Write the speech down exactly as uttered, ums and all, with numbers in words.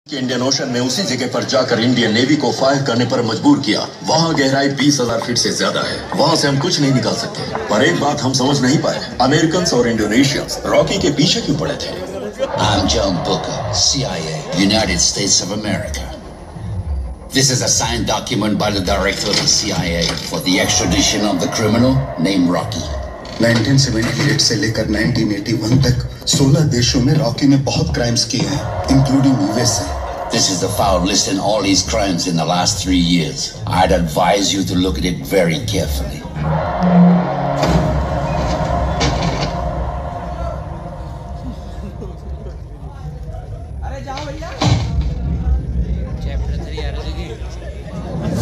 Indian ocean में उसी जगह पर जाकर इंडियन नेवी को फायर करने पर मजबूर किया। वहाँ गहराई बीस हजार फीट से ज्यादा है, वहाँ से हम कुछ नहीं निकाल सकते। पर एक बात हम समझ नहीं पाए, अमेरिकन और इंडोनेशियंस रॉकी के पीछे क्यों पड़े थे? I'm John Booker, C I A, United States of America. This is a signed document by the director of the C I A for the extradition of the criminal named Rocky. उन्नीस सौ अठहत्तर से लेकर उन्नीस सौ इक्यासी तक सोलह देशों में रॉकी ने बहुत क्राइम्स किए हैं, including USA. This is the file listing all his crimes in the last three years. I'd advise you to look at it very carefully. अरे जाओ भैया। चैप्टर थ्री आ रहा है।